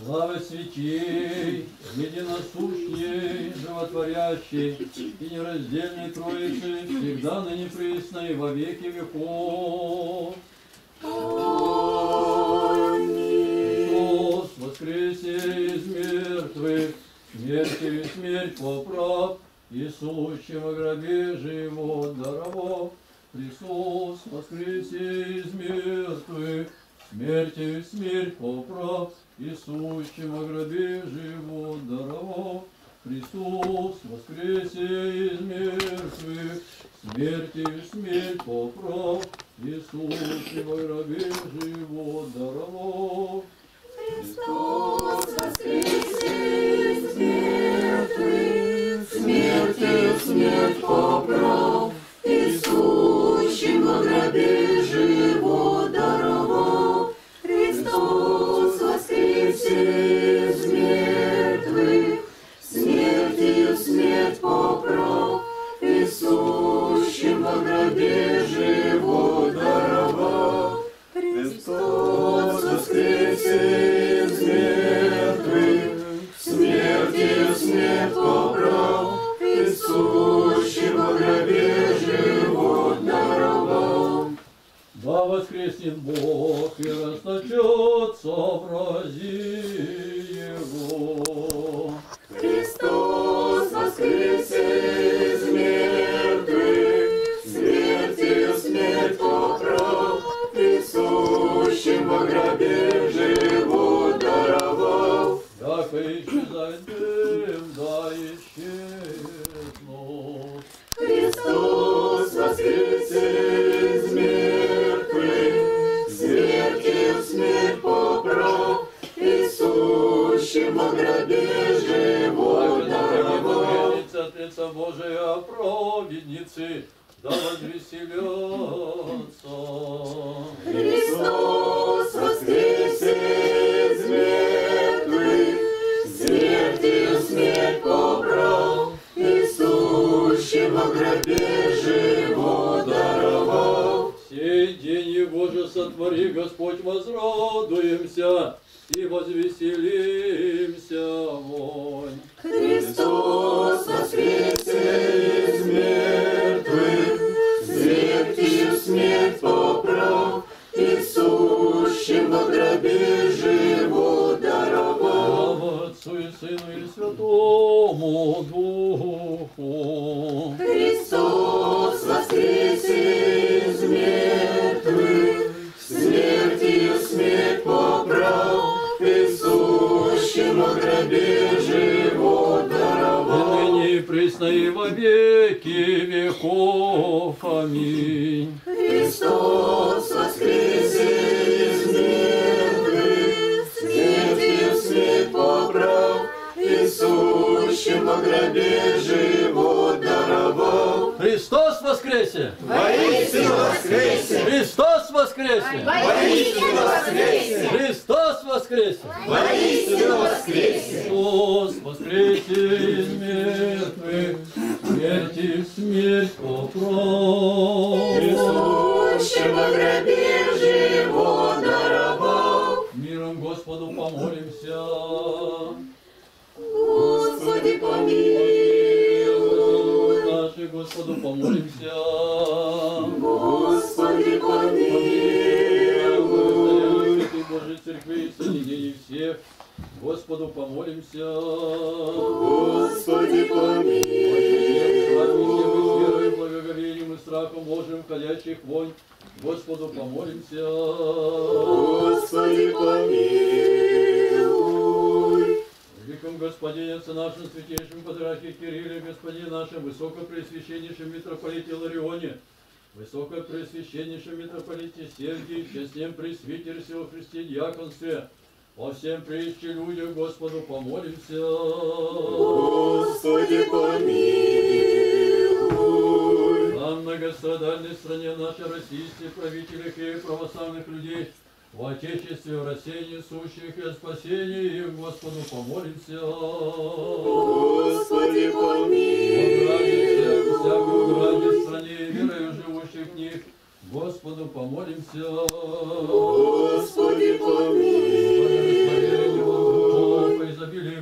Слава святей, единосущей, животворящей и нераздельной Троицы, всегда ныне пресно и во веки веков. Христос воскресе из мертвых, смертью смерть поправ, и сущим во гробе живот даровал. Христос воскресе из мертвых, смертью смерть поправ, и сущим во гробе живот даровал. Христос воскресе из мертвых, смертью смерть поправ, и сущим во гробе живот даровал. Христос воскресе из мертвых, смертью смерть поправ, и сущим во гробе живот даровал. Христос воскресе из мертвых, смертью смерть поправ, и сущим во гробе живот даровал. Христос воскресе из мертвых, смертью смерть поправ, и сущим во гробе живот даровал. Да воскреснет Бог и расточется образи Его. Христос воскресе из мертвых, смертью смерть поправ, и сущим во гробе живот даровал. Яко исчезает дым, да исчезнут. Христос воскресе из мертвых, смертью смерть поправ, и сущим во гробе живот даровал. От лица Божия праведницы, да возвеселятся. Христос воскресе из мертвых, смертью смерть поправ, и сущим во гробе живот даровал. Сей день Его же сотвори, Господь, возрадуемся и возвеселимся вонь. Христос воскресе из мертвых, смертью смерть поправ, и сущим во гробе живот даровал. Слава Отцу и Сыну и Святому Духу. Христос воскресе из мертвых, смертью смерть поправ, и сущим во гробе живот даровал. И ныне и присно и во веки веков. Аминь. Христос воскресе из мертвых, смертью смерть поправ, и сущим во гробе живот даровал. Христос воскресе! Воистину воскресе! Христос воскресе! Воистину воскресе! Христос воскресе! Воистину воскресе! Христос воскресе из мертвых, смерти смерть поправ. Сущим во гробе живот даровал. Миром Господу помолимся. Господи помилуй. Наши Господу помолимся. Господи помилуй. Ты Божьей Церкви и соединений всех, Господу помолимся. Господи помилуй. С верой, благоговением и страхом Божьим, входящих вонь, Господу помолимся. Господи помилуй. Великом Господине, Отце нашем, святейшем Патриархе Кирилле, Господине нашем, Высокопреосвященнейшем митрополите Иларионе, Высокопреосвященнейшем митрополите Сергии, честном пресвитерстве во Христе диаконстве, во всем притче людях, Господу помолимся. Господи помилуй. На многострадальной стране нашей российских правителях и православных людей, в Отечестве, в рассеянии сущих и о спасении их, Господу помолимся. Господи помилуй. Всякую граде в стране и верою живущих в них, Господу помолимся. Господи помилуй.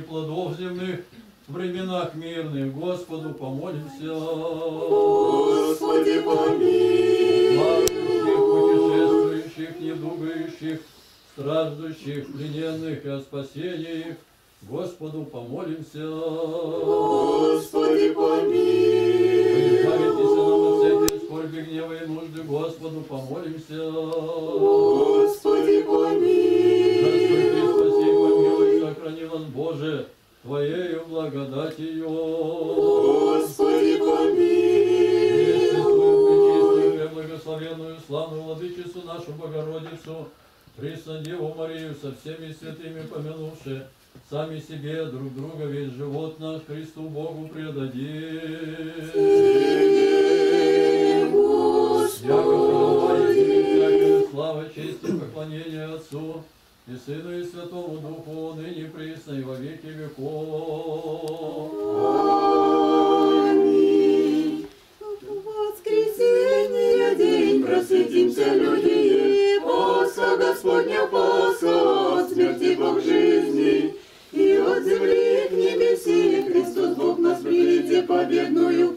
плодов земных, в временах мирных, Господу помолимся. Господи, помилуй. Плачущих, путешествующих, недугающих, страждущих, плененных и о спасении их, Господу помолимся. Господи, помилуй. Избавитесь нам от всякой скорби, гнева и нужды, Господу помолимся. Господи, помилуй. Заступи, спаси, помилуй, сохрани нас, Боже, Твоею благодатью. Господи, помилуй. Пресвятую, пречистую, преблагословенную, славную Владычицу нашу Богородицу, Пресную Деву Марию со всеми святыми помянувши, сами себе, друг друга, весь живот наш Христу Богу предадим. Яко православие, всякая слава, честь и поклонение Отцу и Сыну и Святому Духу, ныне присно и во веки веков. Аминь. Воскресенье день, просветимся, люди, Пасха Господня, Пасха, от смерти Бог жизни, и от земли к небеси Христос Бог нас приведи, победную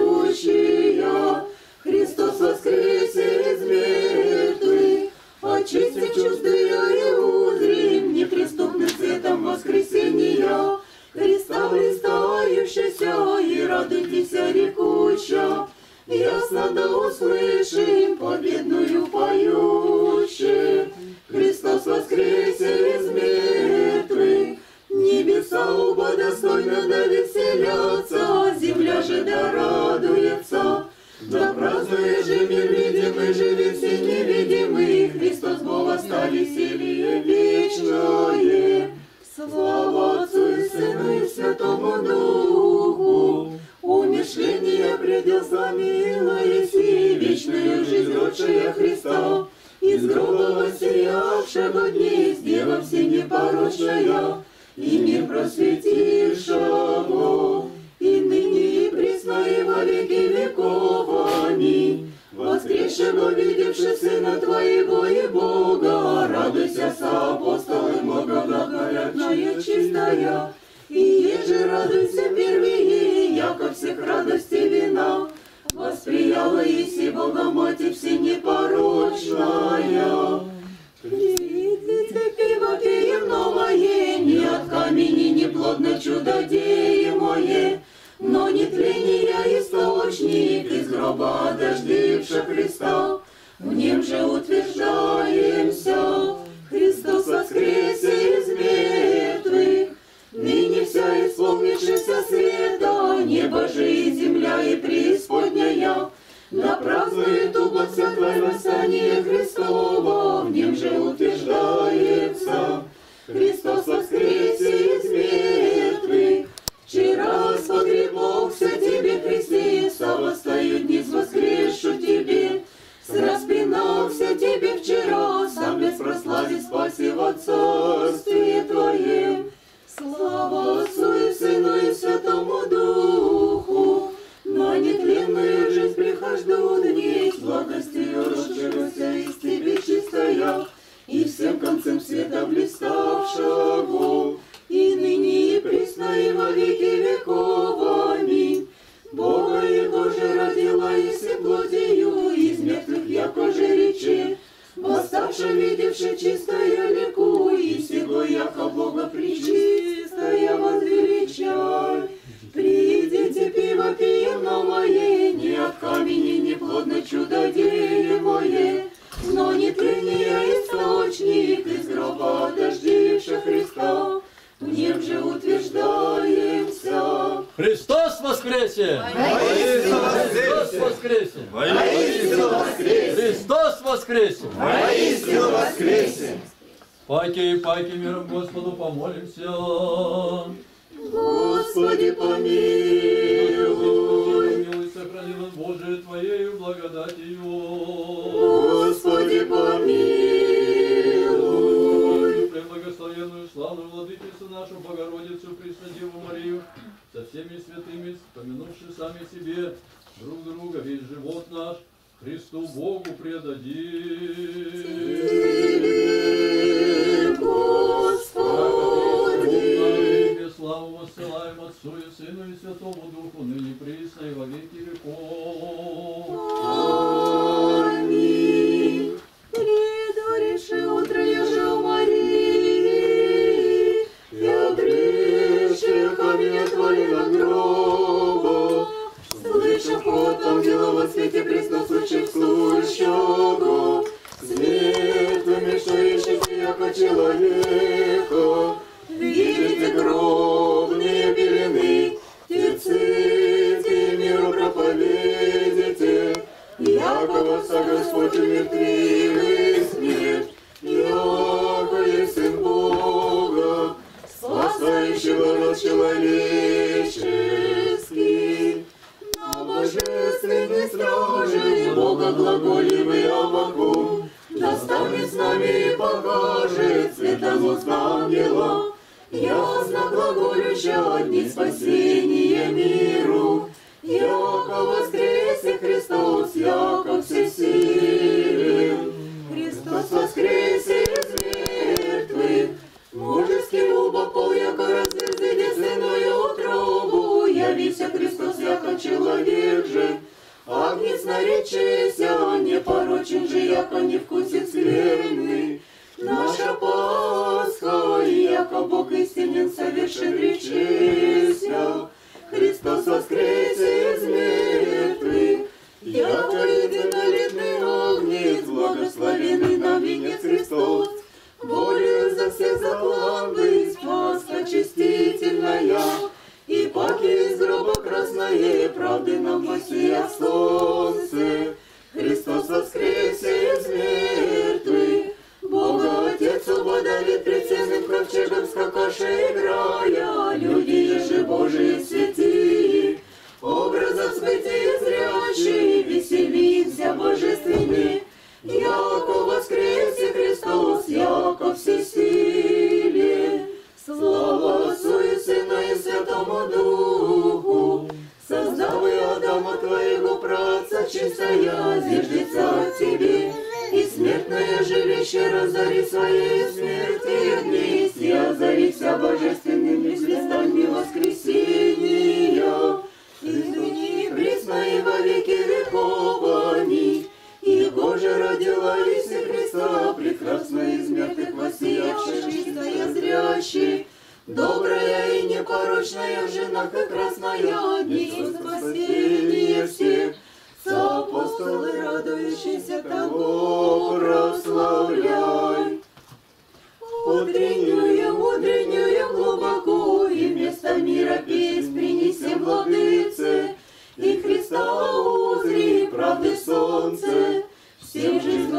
поющая. Христос воскресе из мертвых, очистим чувства и узрим неприступным светом воскресения. Христа блистающийся, и радуйтесь, рекуща, ясно да услышим победную поющим. Христос воскресе из мертвых, небеса оба достойно да веселятся, земля же да радуется. Да празднует же мир видимый, живи все невидимый, Христос Бог восстали веселье вечное. Слава Отцу и Сыну и Святому Духу, умышление предел замилуйся, вечную жизнь родшая Христа, из гроба воссиявшего дней, сделав все непорочная, и мир просветившего, и ныне и присно и во веки веков. Аминь. Воскресшего, видевши Сына Твоего и Бога, радуйся, соапостолы, благодатная чистая, и еже радуйся первее, яко всех радостей вина, восприяла еси Бога Матерь всенепорочная. Придите пиво пием новое, не от камени, не плодно чудодеемое, но не тления источник, из гроба дождивши Христа, в нем же утверждаемся. Христос воскресе из мертвых, ныне вся исполнившаяся света, небо же и земля и преисподняя, да празднует угод вся Твое восстание Христово, в нем же утверждается. Христос воскресе из мертвых, вчера спогребался Тебе, Христе, совостою дни воскрешу Тебе, сраспинался Тебе вчера, сам без прослави спаси в Отцовстве Твоем. Слава Отцу и Сыну и Святому Духу, на нетленную жизнь прихожду дней, с благостью родшегося из Тебе чистая, и всем концем света блиставшего, и ныне и присно и во веки веков. Аминь. Бога Его же родила еси плотью, из мертвых яко же речи, восставши, видевши чистая ликуй, и сего яко Бога пречистая возвеличай. Придите пиво пием новое, не от камени, не плодно чудодеемое, но не тления источник, из гроба дождивши Христа, в нем же утверждаемся. Христос воскресе! Христос воскресе! Христос воскресе! Воистину воскресе! Паки и паки миром Господу помолимся. Господи, помилуй! Помилуй, сохрани нас, Боже, Твоею благодатью. Господи, помилуй! Преблагословенную, славную Владычицу нашу Богородицу, Пресную Деву Марию, со всеми святыми, помянувши сами себе, друг друга, весь живот наш, Христу Богу предадим. Господи! Святому Духу, ныне присно и во веки веков. Аминь. Предваривши утро еже у Марии, и обревши камень отворен от гроба, слышав от ангела во свете пресно сущего, с мертвыми, что ищете, яко человека, видите гробные белины, терците миру проповедите, яко воса Господь умертвил смерть, яко есть Сын Бога, спасающего род человеческий. На божественной страже Бога глаголевый Аввакум, достанет с нами и покажет светонос ангела, ясно глаголюща одни спасение миру, яко воскресе Христос, яко всесилен. Христос воскресе из мертвых, мужески глубоко, яко разверзи десленную утробу, явися Христос, яко человек же, агнец наречеся, непорочен же, яко не вкусит скверны. Наша Пасха, яко Бог истинен совершен речеся, Христос воскресе из мертвых, яко единолетный огнец, благословенный нам венец Христос, волею за всех заклан быть, Пасха очистительная, и паки из гроба красное, правды нам воссия солнце. Христос воскресе из мертвых, Бога Отец обладает прицельным ковчегом, скакаше играя, люди еже Божии святые, образов святые зрящие, веселимся божественны, яко воскресе Христос, яко всесилен. Слава Отцу и Сыну и Святому Духу, создавы Адама Твоего праца чистая, зиждется от Тебе, и смертное жилище разори своей смерти, вместе озарися божественными звездами воскресения, извини пресно и во веки веков. Аминь. Его же родила Иисуса Христа, прекрасная из мертвых воссиявшая, чистая, зрящая, добрая и непорочная жена, как красная, несет спасение всех. Соапостолы, радующиеся того, прославляй. Утреннюю глубоко, и вместо мира песнь принесем владыце, и Христа узри, правды солнце, всем жизнь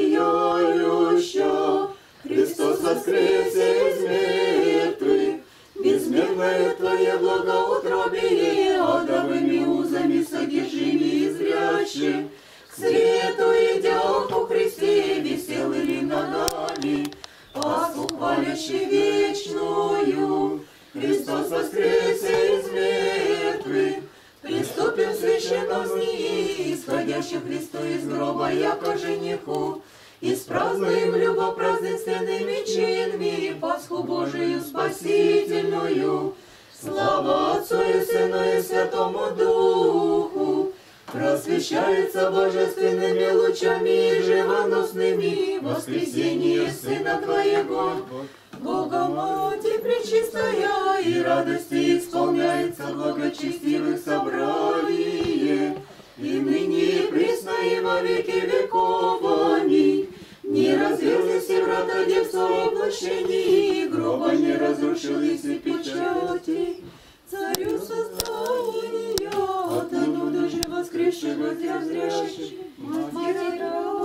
воссияющая. Христос воскресе из мертвых, безмерное Твое благоутробие, адовыми узами содержими и зрящим, к свету идя по Христе, веселыми ногами, Пасху хвалящий вечную. Христос воскресе из мертвых, приступим священном дни, исходящим Христу из гроба, яко жениху, и спразднуем любопразднственными чинами Пасху Божию спасительную. Слава Отцу и Сыну и Святому Духу, просвещается божественными лучами живоносными воскресение Сына Твоего. Бога Матерь пречистая, и радости исполняется благочестивых собрание, и ныне и присно и во веки веков. Аминь. Не разверзлись и врата девства воплощений, гроба не разрушились и печати. Царю создания, от оно же воскресшего зрящий, Матерь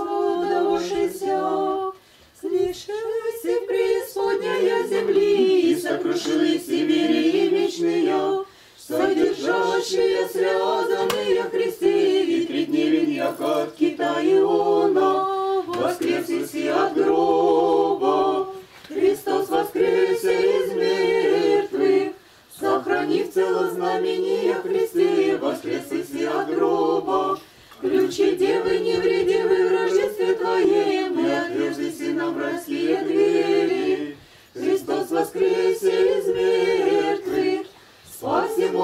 родовшийся, слышалась и преисподняя земли, и сокрушились и мири вечные, содержащие связанные Христе, и тридневен яко от Кита Иона, воскресе от гроба. Христос воскресе из мертвых, сохранив цело знамение Христе, воскресе от гроба. Ключи девы невредимы в Рождестве Твоем, и отверзлись нам братские двери. Христос воскресе из мертвых, спаси мой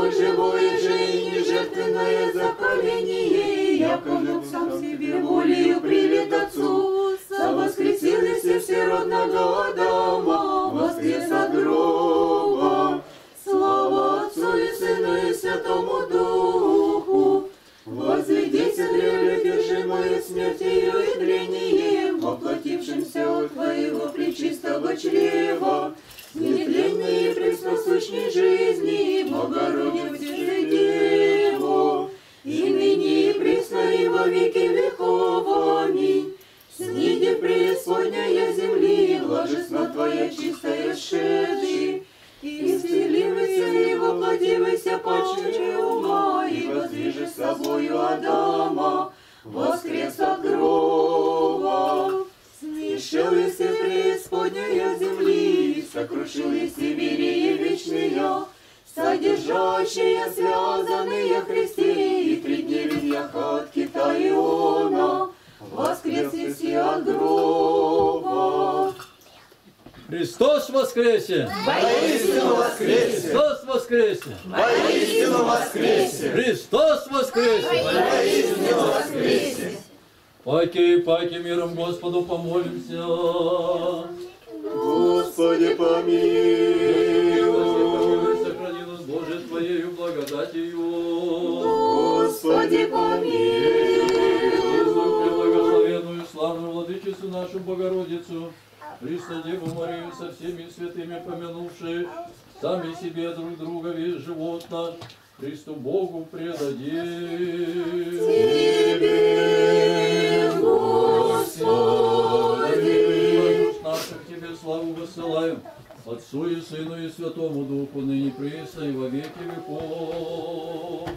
Слово живое же и не жертвенное заколение, яко Бог сам себе волею привет Отцу, совоскресил из всеродного Адама, воскрес от гроба. Слава Отцу и Сыну и Святому Духу, возведите древле держимое смертью и тлением, воплотившимся от Твоего пречистого чрева, нетленной и пресносущной жизни, Богородице же Деву, и ныне и пресно и во веки веков. Аминь. Сниди преисподняя земли, ложество Твоя чистая шеды, и вселивайся и воплотивайся почире ума, и воздвижи с собою Адама, воскрес от гроба. Снишел еси преисподняя земли, сокрушил еси верии вечные, содержащие связанные Христе, и 3 дня виньяха от кита Иона, воскрес еси от гроба. Христос воскресе! Воистину воскресе! Христос воскресе! Воистину воскресе! Христос воскресе! Воистину воскресе! Паки миром Господу помолимся. Господи, помилуй. Сохрани нас, Боже, Твоею благодатью. Господи, помилуй. Преблагословенную славную владычицу нашу Богородицу, Пресную Деву Марию со всеми святыми помянувших, сами себе друг друга весь живот наш Христу Богу предадим. Тебе, Господи. Душ наших Тебе славу высылаем, Отцу и Сыну и Святому Духу, ныне пресно и во веки веков.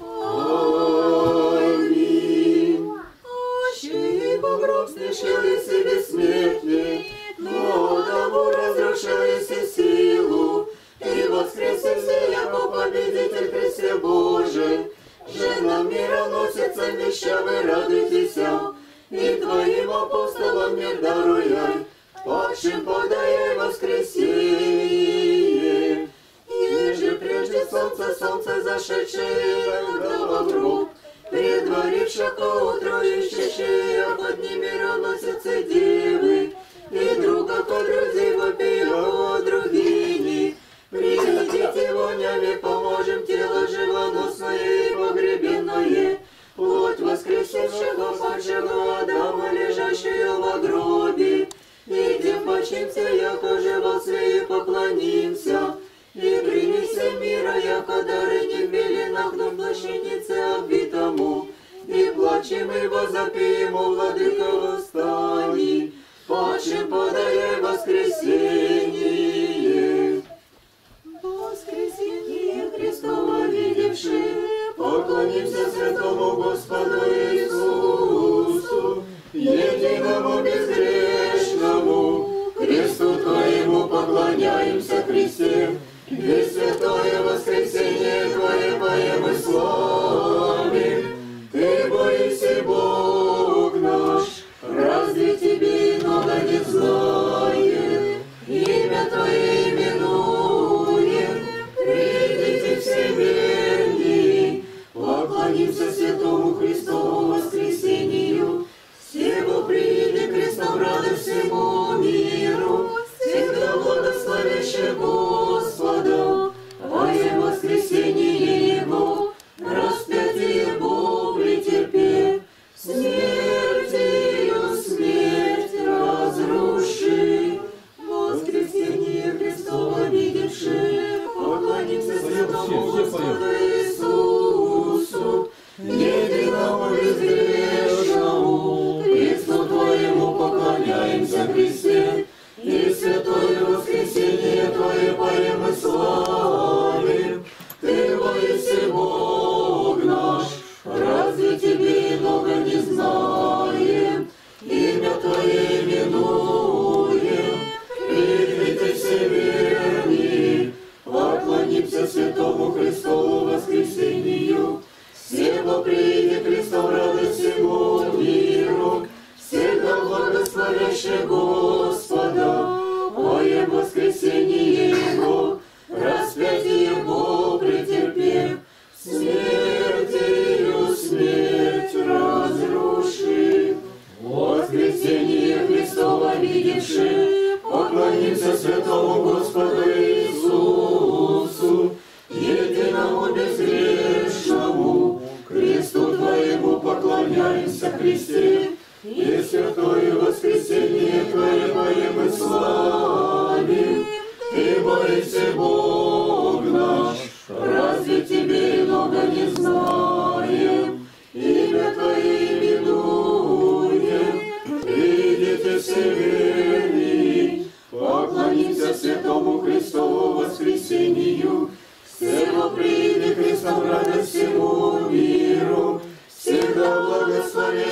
Аминь. Аще ибо гроб смешил еси бессмертный, но дому разрушил еси силу, и воскрес еси, яко победитель Христе Божий. Жена мироносица, вещавы радуйтесь, и Твоим апостолам мир даруй, падшим подай воскресенье. Еже прежде солнце зашедшее во гроб, предварившего утро ищущее, под ними мироносицы девы, и друга ко друзей вопия другими. Придите вонями, поможем тело живоносное и погребенное, плоть воскресившего падшего Адама, лежащую во гробе. Идем почимся, яко же во и поклонимся, и принесем мира, яко дары не в белинах, но в плащанице обвитому, и плачем и возопьем, о Владыка, восстани, падшим подай воскресенье. Воскресенье Христово видевши, поклонимся святому Господу Иисусу, единому безгрешному, Христу Твоему поклоняемся, Христе, и святое воскресенье Твое поем и славим. Ты боишься, Бог наш, разве Тебе иного не знает? И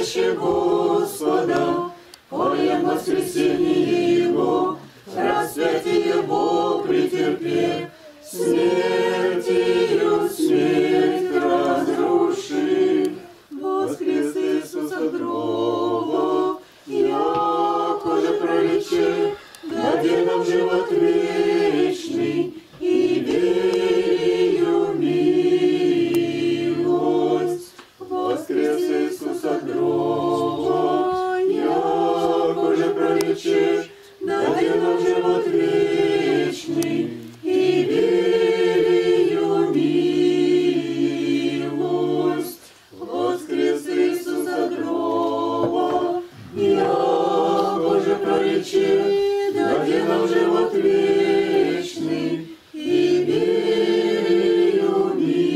славящий Господа, поем воскресение Его, распятие Его претерпев, смертью смерть разрушив. Воскрес Иисус от гроба, якоже пролече, даде нам живот вечный и верию милость. Воскрес Иисус от гроба, якоже пролече, даде нам живот вечный и верию милость. Воскрес Иисус от гроба, якоже пролече, даде нам живот вечный и верию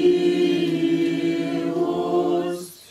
милость.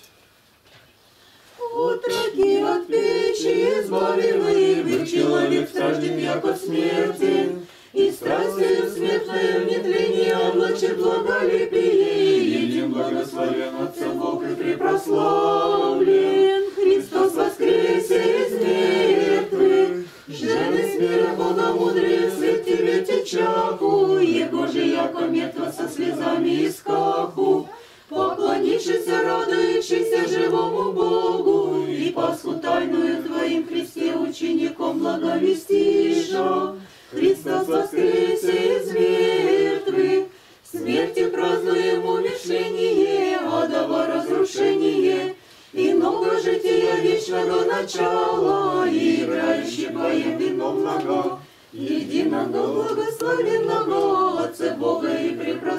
Отроки от печи избавил и вы, человек стражден яко смерти, и страстью светлою нетление облачит благолепие, един благословен Отцем Бог и препрославлен. Христос воскресе из мертвых, жены с мира Бога мудрее, свет тебе течаку, его же яко мертва со слезами и скаку, поклонившийся, радующийся живому Богу, и Пасху тайную твоим Христе учеником благовестиша. Христос воскресе из мертвых, смерти празднуем умершление, адово разрушение, и нового жития вечного начала, и играющий поем вином много, единого благословенного Отца Бога и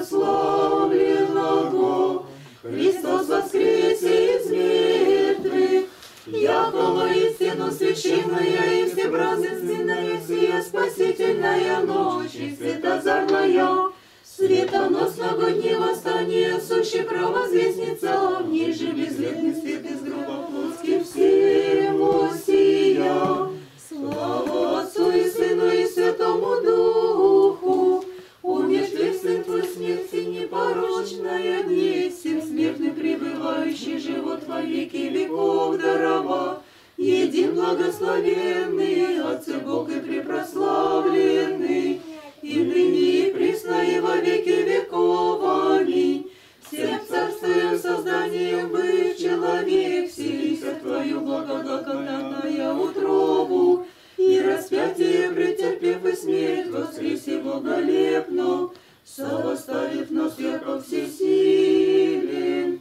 препрославленного. Христос воскресе из мертвых, якова истину священная и всепразднественная сия спасительная ночь и светозарная, светоносного дня восстания, сущий провозвестница, в ней же безлетный свет из гроба плотских всему сия. Слава Отцу и Сыну и Святому Духу, умершли сын твой смерти непорочная дни, всем смертным пребывающий живот во веки веков дарова, един благословенный, Отце Бог и препрославленный, и ныне и присно и во веки веков. Аминь. Всем царствуем созданием быв человек, вселися в твою благодатная утробу, и распятие претерпев и смерть воскресе боголепно, совоставив нас яко всесилен.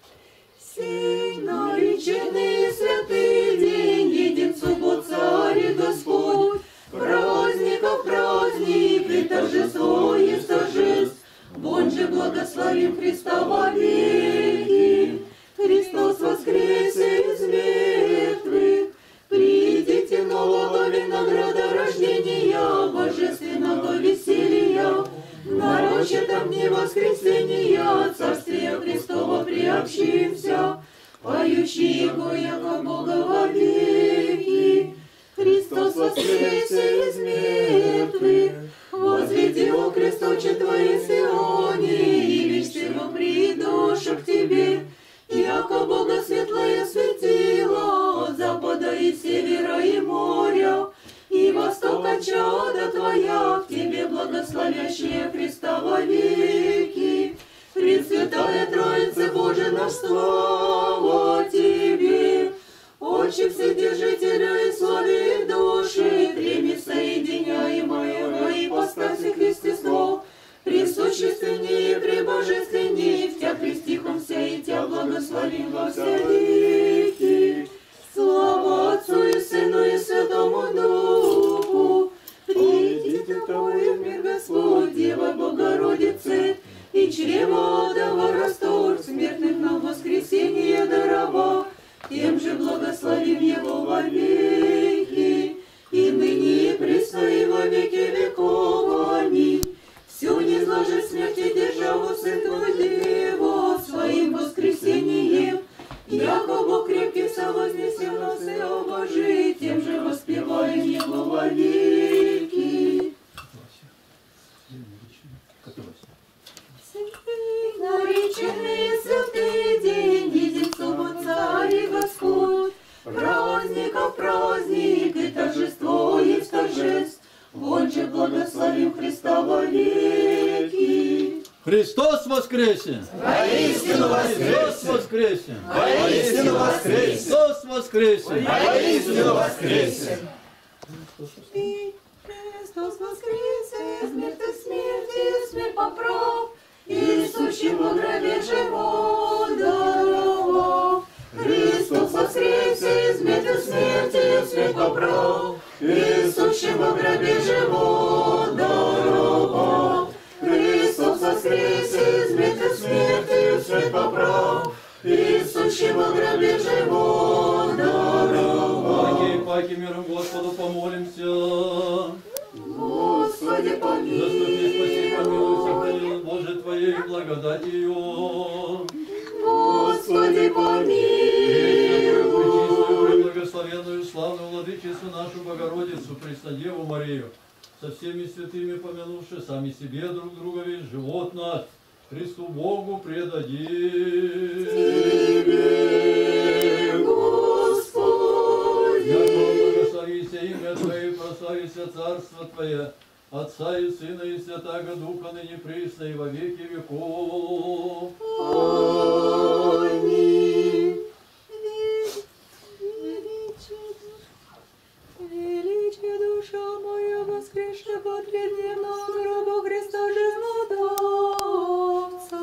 Сей нареченный святый день, един суббот Царь и Господь, праздников праздник и торжество есть торжеств, вон же благословим Христа во веки. Христос воскресе из мертвых, придите нового винограда рождения, божественного веселья, нарочитом дни воскресения, Царствия Христова приобщимся, поющие Его яко Бога во веки. Христос воскресе из мертвых, возведи о кресточе Твоей Сионе, и весь всего придушу к Тебе, яко Бога светлое светило, от запада и севера и моря, и востока чада Твоя, к Тебе благословящая Христа во веки. Пресвятая Троица Божия наш, слава Тебе! Отче Вседержителя и славе души, прими соединяемое во ипостаси Христество, присущественнее и пребожественнее, в Тя крестихомся и Тя благословим во все веки. Слава Отцу и Сыну и Святому Духу, придите Тобою в мир Господь, Дева Богородице, и чрево адова растор, смертных нам воскресение дарова, тем же благословим Его во веки, и ныне и присно и во веки веков. Аминь. Всю низложи смерти державу святую Деву своим воскресением, яко Бог крепкий совознесел нас и обожи, тем же воспеваем Его во веки. Нареченный святый день, един суббот Царь и Господь, Христос воскресе! Воистину Христос воскресе! воскресе! Воистину воскресе! Христос воскресе! Воистину воскресе! Христос воскресе, смерть от смерти, смерть поправ, и сущему в гробе живот даровав. Христос воскресе, смерть от смерти, смерть поправ, и сущему в гробе живот даровав. Христос воскресе, смерть от смерти, смерть поправ, и сущему в гробе живот даровав. Паки миром Господу помолимся. Господи, помилуй. Заступи, спаси, помилуй, сохрани, Боже, Твоей благодатью. Господи, помилуй. Пречистую, благословенную, славную владычицу нашу Богородицу, Преснодеву Марию, со всеми святыми помянувши сами себе друг друга весь живот наш, Христу Богу предадим. Тебе, Господи. Яко благословися имя Твое, прославися Царство Твое, Отца и Сына и Святаго Духа, ныне присно и во веки веков. Аминь. Величие душа моя, воскресшего трехдневного гроба Христа жизнодавца.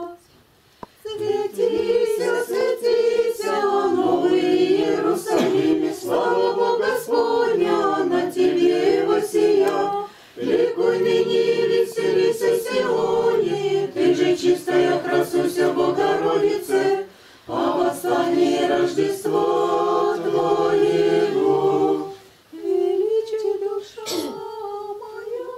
Светися, светися, новый Иерусалиме, слава Бога Господня на тебе воссия. Ликуй ныне, веселися, Сионе, ты же чистая, красуйся, Богородице, о восстании Рождества Твоего. Величие душа моя,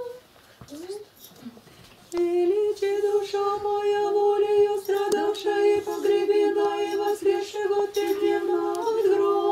величие душа моя, волею страдавшая и погребена, и воскресшего трехдневного от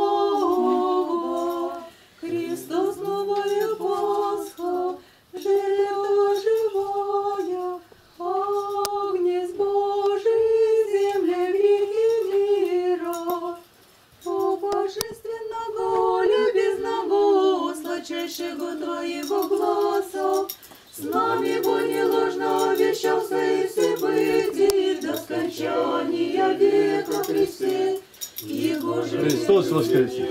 гроба. Христос, новая Пасха, жертва живая, огнец Божий, земля грехи мира. О божественного, любезного, сладчайшего Твоего гласа, с нами Бог не ложно обещался и все быть до скончания века Христе. Его же Христос воскресе!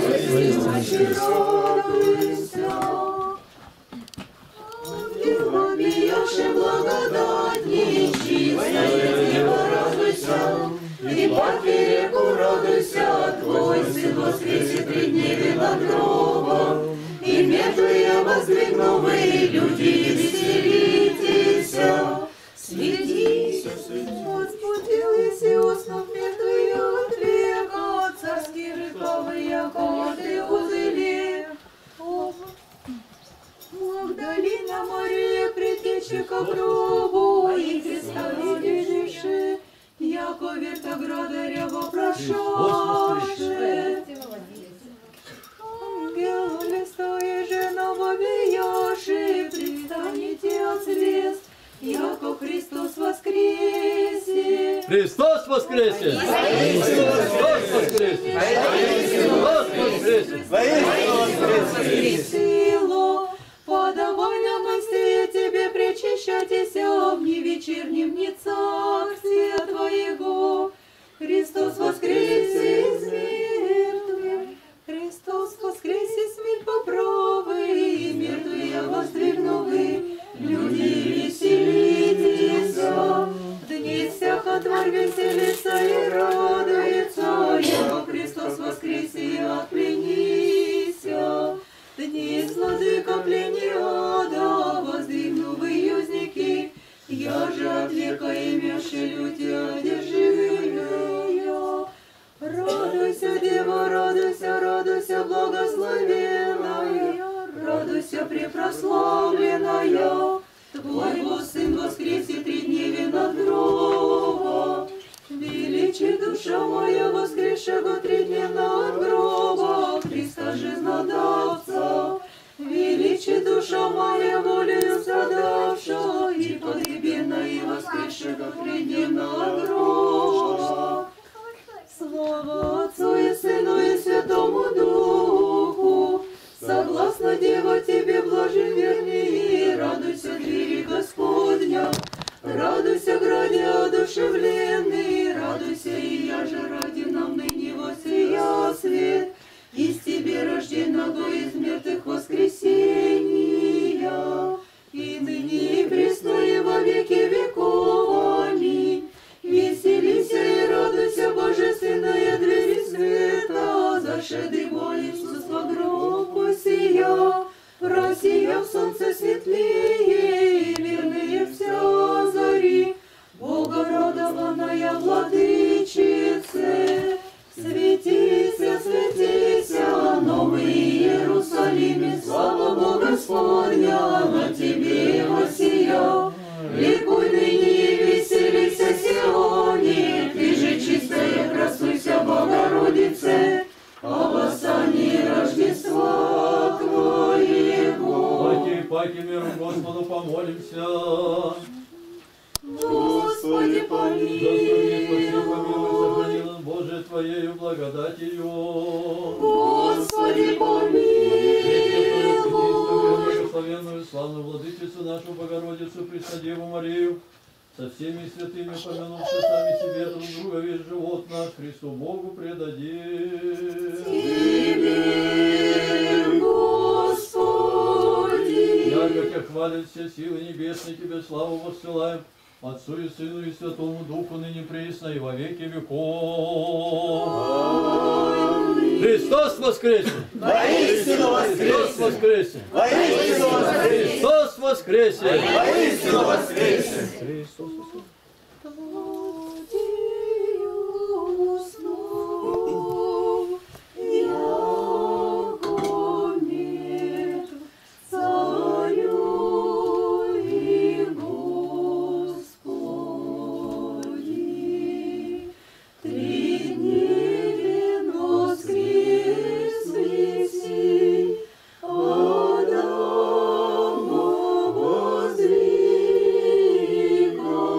Объявши благодать нечистая Дева, радуйся, и попереку радуйся, Твой Сын воскресе преддневе над гробом, и мертвые воздвигнувые люди, веселитесь, светись, возбудились и уснув мертвые от века, царские рыковые коты узыли. Магдалина Мария, предтечи ко гробу, и Христа видишь, яко вертоградаря вопрошаше. Ангел листоя жена вовияши, предстанете от звезд, яко Христос воскресе. Христос воскресе! Христос воскресе! Христос воскресе! Подавай нам милостие Тебе, пречищайтеся в дни вечернем, не царствия Твоего. Христос воскресе из мертвых, Христос воскресе смерть поправы, и мертвые воздвигнувы, люди веселитесь. Дни всех отвар веселится и радуется, яко Христос воскресе и отпленися. Дни владыка плени ада, воздвигнувы юзники, я же от века имевши люди одержимые. Радуйся, Дева, радуйся, радуйся, благословенная, радуйся, препрославленная, Твой Сын воскресе трехдневе над гроба. Величие душа моя, воскресшего трехдневно от гроба, Христа жизнодавца. Величие душа моя, волею страдавша, и погребена, и воскресшего трехдневно от гроба. Слава Отцу и Сыну и Святому Духу, согласно Дева Тебе блажи верни, радуйся двери Господня, радуйся Воинствует гроб посия, Россия в солнце светлее, верные вся зари, Богородованная Владычице, светися, светися, Новый Иерусалиме, слава Бога Господня, на тебе воссия. Ликуй ныне, веселися, Сионе, ты же чистая, красуйся, Богородице, о восстании Рождества Твоего. Паки миру Господу помолимся. Господи, помилуй. Господи, помилуй, сохрани нас, Боже, Твоею благодатью. Господи, помилуй. Благословенную, славную Владычицу нашу Богородицу, Преснодеву Марию, со всеми святыми, помянувши сами себе друг друга, весь живот наш Христу Богу предадим. Тебе, Господи. Яко Тебя хвалят все силы небесные, Тебе славу воссылаем, Отцу и Сыну и Святому Духу, ныне пресно и во веки веков. Аминь. Христос воскресе! Воистину Христос воскресе! воскресе! Воистину воскресе! Христос воскресе! Воистину воскресе! Христос воскресе! Адама воздвигая.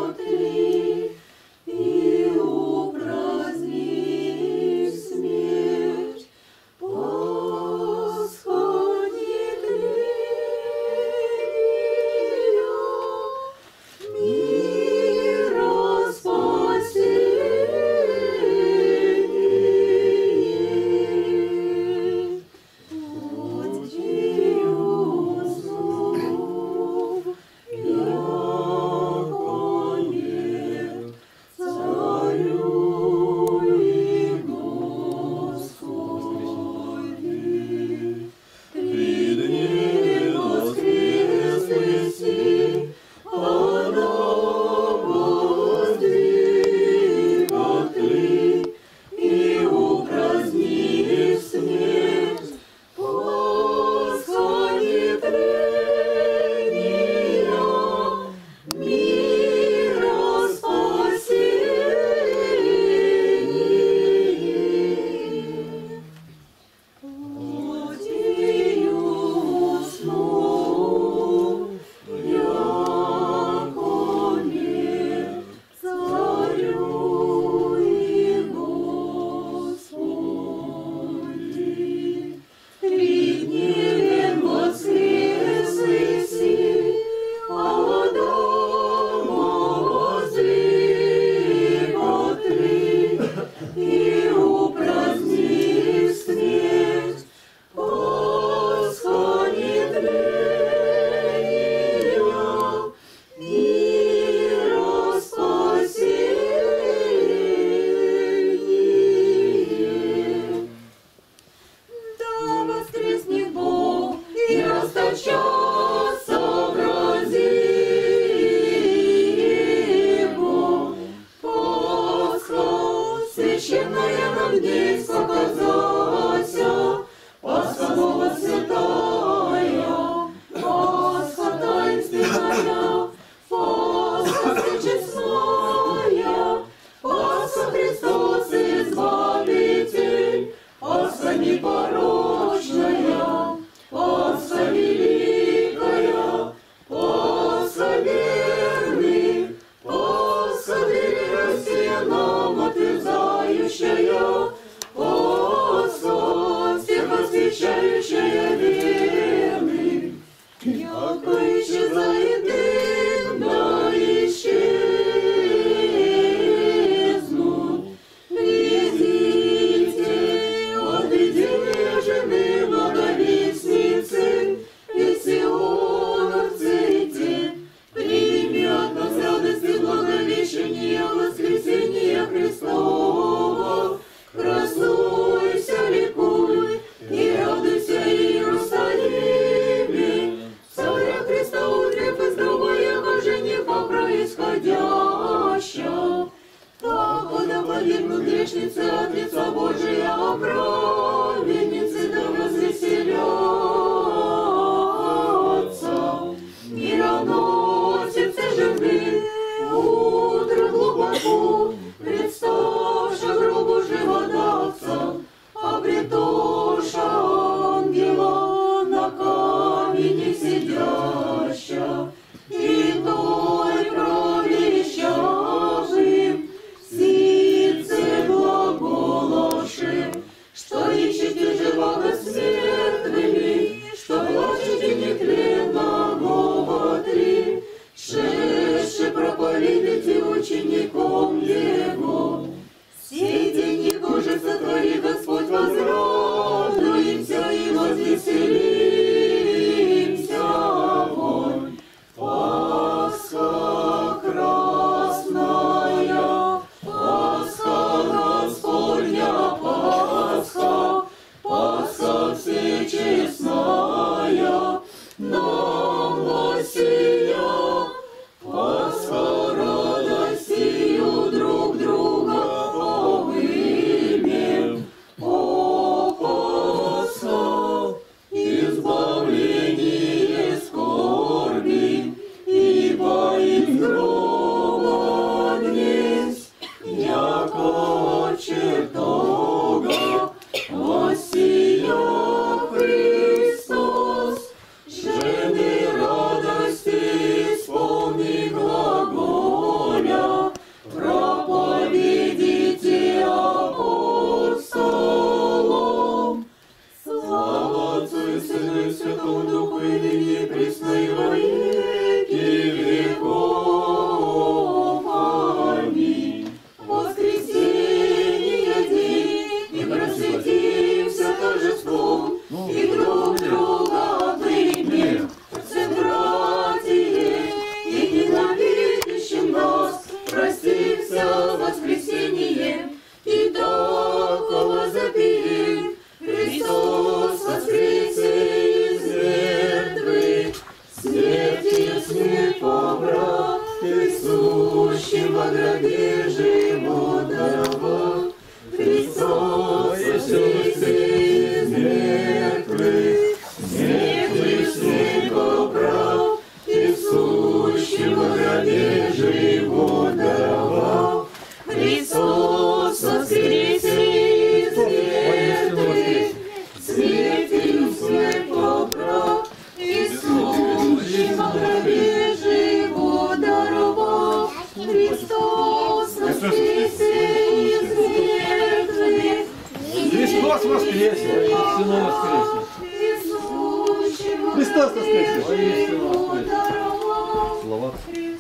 воскресе! Воистину воскресе! Христос воскресе! Воистину воскресе! Слова.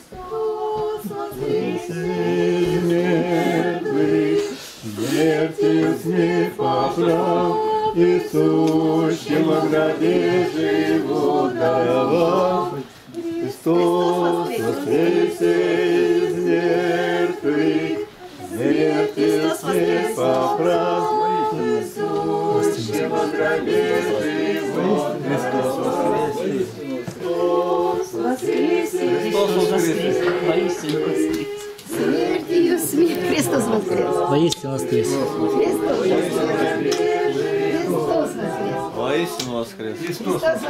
Смертью смерть поправ, Иисущим во гробе живот даровал. Христос воскресе из мертвых, смертью смерть поправ, Иисущим во гробе живот даровал. Христос воскресе! Христос воскресе! Воистину воскрес! Смертью смерть. Христос воскрес! Воистину воскрес! Христос воскрес! Воистину воскрес! Христос воскрес!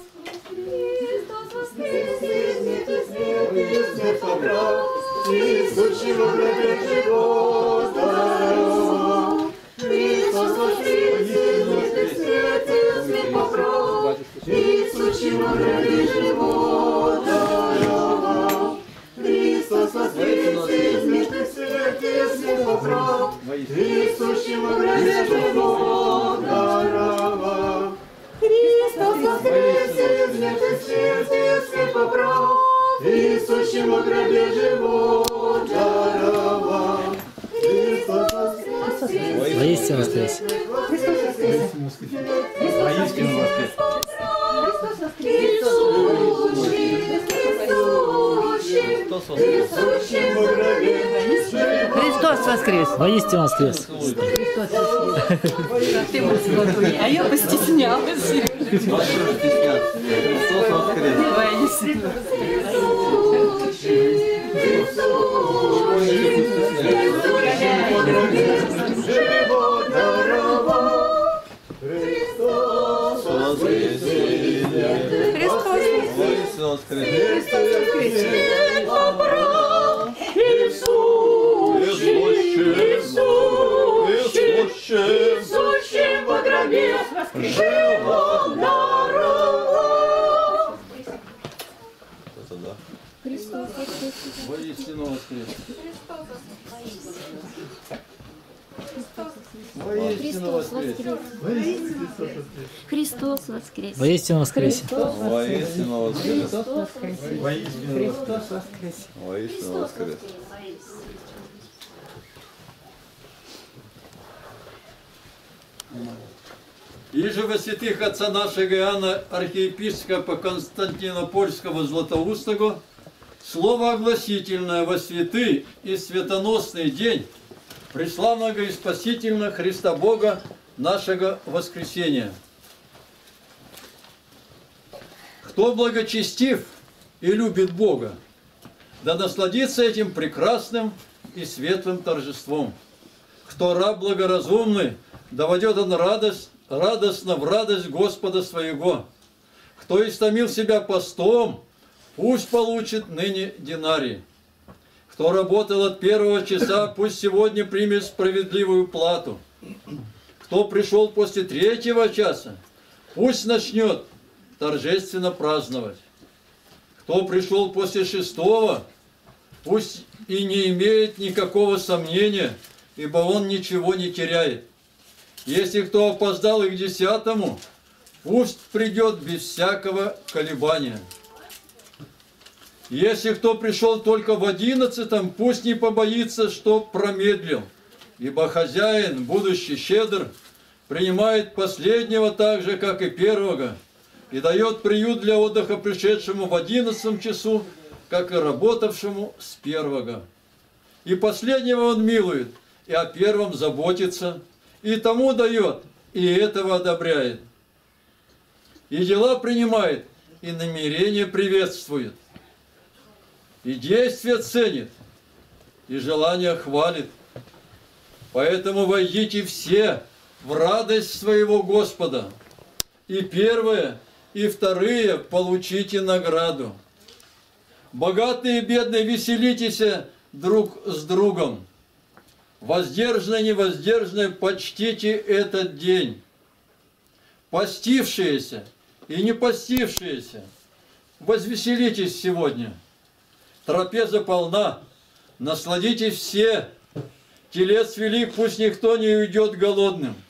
Иисущим во гробе живот даровал. Христос воскресе! Смертью поправ, Иисущим во гробе живот даровал. Христос воскресе! Смертью поправ, Иисущим во гробе живот даровал. Христос воскресе! Смертью поправ, Иисущим во гробе живот даровал. Христос воскресе! Воистину воскрес! Воистину воскрес! Христос воскрес! Христос воскрес! Воистину воскрес! А я постеснялась. Христос воскрес! Живот даровал. Христос воскресе! Воистину воскрес! Иисущим во гробе живот даровал. Это да. Воистину воскрес! Воистину воскрес! Христос воскрес! Воистину воскресе! Воистину воскрес! Христос воскрес! Воистину воскрес! Иже во святых отца нашего Иоанна, архиепископа Константинопольского Златоустого, слово огласительное во святый и светоносный день преславного и спасительного Христа Бога нашего воскресения. Кто благочестив и любит Бога, да насладится этим прекрасным и светлым торжеством. Кто раб благоразумный, да войдет он радостно в радость Господа своего. Кто истомил себя постом, пусть получит ныне динарий. Кто работал от 1 часа, пусть сегодня примет справедливую плату. Кто пришел после 3 часа, пусть начнет торжественно праздновать. Кто пришел после 6, пусть и не имеет никакого сомнения, ибо он ничего не теряет. Если кто опоздал и к 10, пусть придет без всякого колебания. Если кто пришел только в 11, пусть не побоится, что промедлил, ибо хозяин, будущий щедр, принимает последнего так же, как и первого, и дает приют для отдыха пришедшему в 11 часу, как и работавшему с 1. И последнего он милует, и о первом заботится, и тому дает, и этого одобряет. И дела принимает, и намерения приветствует. И действия ценит, и желания хвалит. Поэтому войдите все в радость своего Господа. И первые, и вторые получите награду. Богатые и бедные, веселитесь друг с другом. Воздержанные, невоздержанные, почтите этот день. Постившиеся и не постившиеся, возвеселитесь сегодня. Трапеза полна, насладитесь все. Телец велик, пусть никто не уйдет голодным.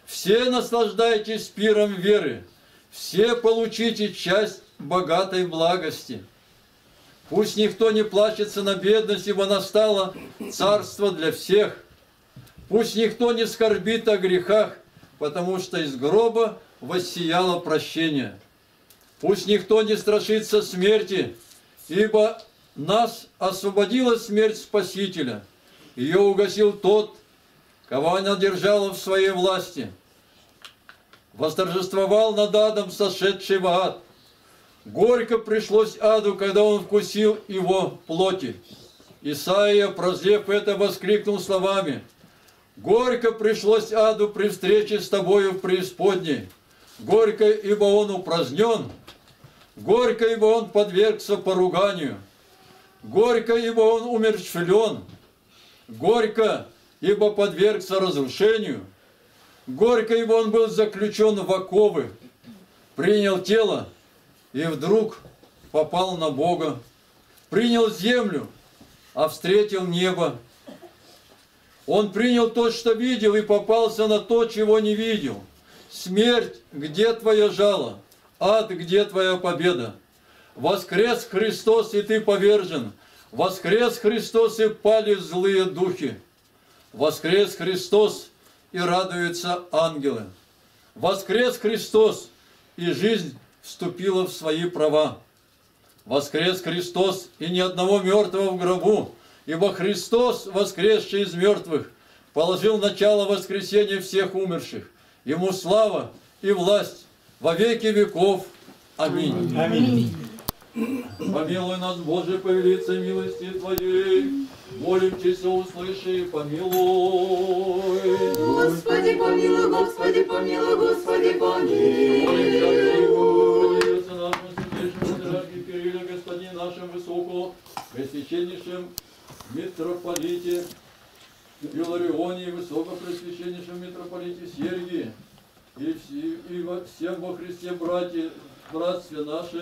Все наслаждайтесь пиром веры, все получите часть богатой благости. Пусть никто не плачется на бедность, ибо настало царство для всех. Пусть никто не скорбит о грехах, потому что из гроба воссияло прощение. Пусть никто не страшится смерти, ибо нас освободила смерть Спасителя. Ее угасил тот, кого она держала в своей власти. Восторжествовал над адом, сошедший в ад. Горько пришлось аду, когда он вкусил его плоти. Исаия, прозрев это, воскликнул словами: «Горько пришлось аду при встрече с тобою в преисподней. Горько, ибо он упразднен. Горько, ибо он подвергся поруганию. Горько, ибо он умерщвлен. Горько, ибо подвергся разрушению. Горько, ибо он был заключен в оковы. Принял тело и вдруг попал на Бога. Принял землю, а встретил небо. Он принял то, что видел, и попался на то, чего не видел. Смерть, где твоя жало? Ад, где твоя победа? Воскрес Христос, и ты повержен. Воскрес Христос, и пали злые духи. Воскрес Христос, и радуются ангелы. Воскрес Христос, и жизнь вступила в свои права. Воскрес Христос, и ни одного мертвого в гробу, ибо Христос, воскресший из мертвых, положил начало воскресения всех умерших. Ему слава и власть во веки веков. Аминь. Аминь. Помилуй нас, Боже, по велицей милости Твоей. Молим Тебя, услыши и помилуй. Господи, помилуй, Господи, помилуй, Господи, помилуй. Молим Тебя, нашему святейшему патриархе Кирилле, Господине нашим высокопресвященнейшем митрополите Иларионе, высокопресвященнейшем митрополите Сергии и всем во Христе братстве наши.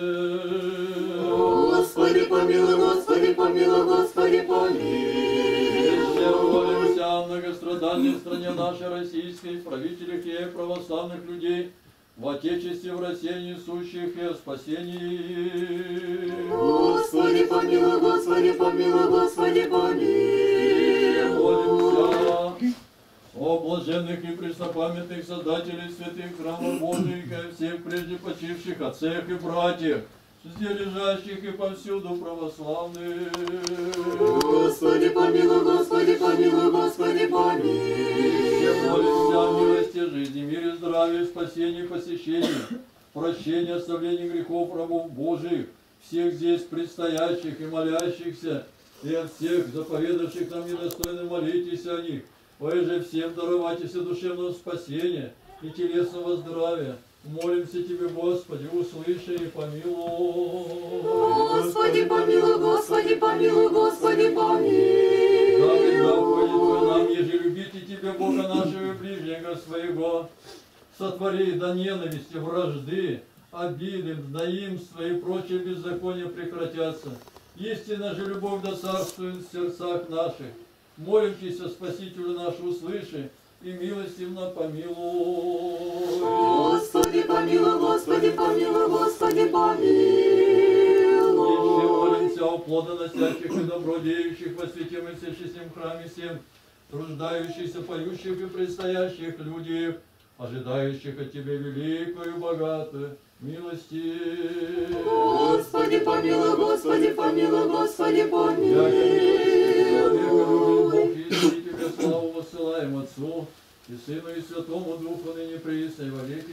Господи, помилуй, Господи, помилуй, Господи, помилуй. Все молимся о многострадальной стране нашей российской, правителях и православных людей, в Отечестве, в России несущих и о спасении. Господи, помилуй, Господи, помилуй, Господи, помилуй. Молимся о блаженных и преснопамятных создателей святых храмов Божиих, и всех прежде почивших отцах и братьях, везде лежащих и повсюду православных. Господи, помилуй, Господи, помилуй, Господи, помилуй. Все молимся о милости, жизни, мире, здравии, спасении, посещении, прощении, оставлении грехов рабов Божиих, всех здесь предстоящих и молящихся, и от всех заповедавших нам недостойно молитесь о них. Же всем даровайтесь душевного спасения и телесного здравия. Молимся Тебе, Господи, услыши и помилуй. Господи, помилуй, Господи, помилуй, Господи, помилуй. Заповедь нам, еже любите Тебя, Бога нашего и ближнего своего. Сотвори до ненависти, вражды, обиды, доимства и прочие беззакония прекратятся. Истинно же любовь да царствует в сердцах наших. Молимся, Спасителю наш, услыши и милостивно помилуй. Господи, помилуй, Господи, помилуй, Господи, помилуй. Еще молимся о плодоносящих и добродеющих во святем и всечестном храме всем, труждающихся, поющих и предстоящих людей, ожидающих от Тебя великую и богатую милости. Господи, помилуй, Господи, помилуй, Господи, помилуй. Бог, и Тебе славу воссылаем Отцу и Сыну и Святому Духу, ныне присно и во веки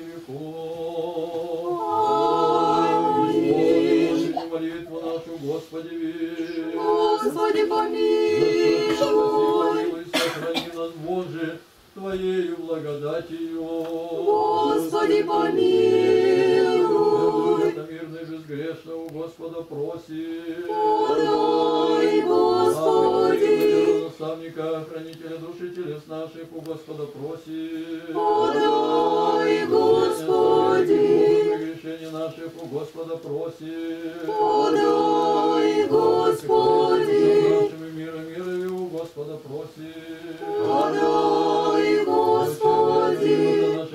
веков. Аминь. Молитву нашу, Господи, верь. Господи, помилуй. Помилуй, сохрани нас, Боже, Твоею благодатью. Господи, помилуй. Это мирно и безгрешно у Господа просим. Подай, Господи. Наставника, хранителя души телес наших, у Господа просим. Подай, Господи. Решение наших у Господа просим. Подай, Господи. Нашими мирами у Господа просим. Подай, Господи.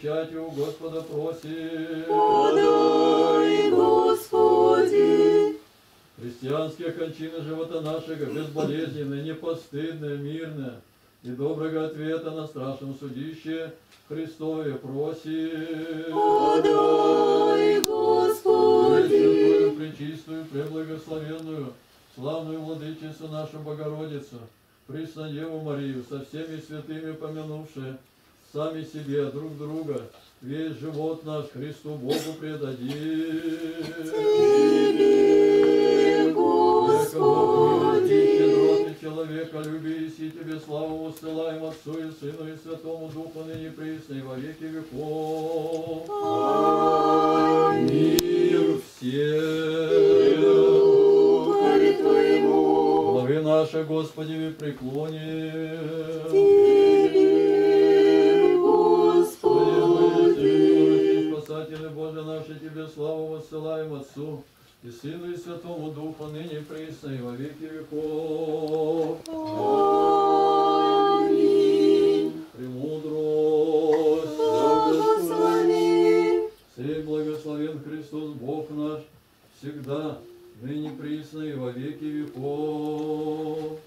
печати у Господа просим. Подай, Господи. Христианские кончины живота нашего, безболезненные, непостыдные, мирные, и доброго ответа на страшном судище Христове просим. Подай, Господи. Пресвятую, пречистую, преблагословенную, славную владычицу нашу Богородицу, Преснодеву Марию, со всеми святыми помянувшие, сами себе, друг друга, весь живот наш Христу Богу предадим. Тебе, Господи. Щедроты человека, люби, и Тебе славу воссылаем Отцу и Сыну и Святому Духу, ныне присно и во веки веков. Мир всем. Духове Твоему. Главы наши, Господи, в преклоне. Тебе, Господи. Спасатель Божий наш, и Тебе славу воссылаем Отцу и Сыну и Святому Духу, ныне присно и во веки веков. Аминь. Премудрость, Благослови. сей благословен Христос Бог наш, всегда, ныне присно и во веки веков.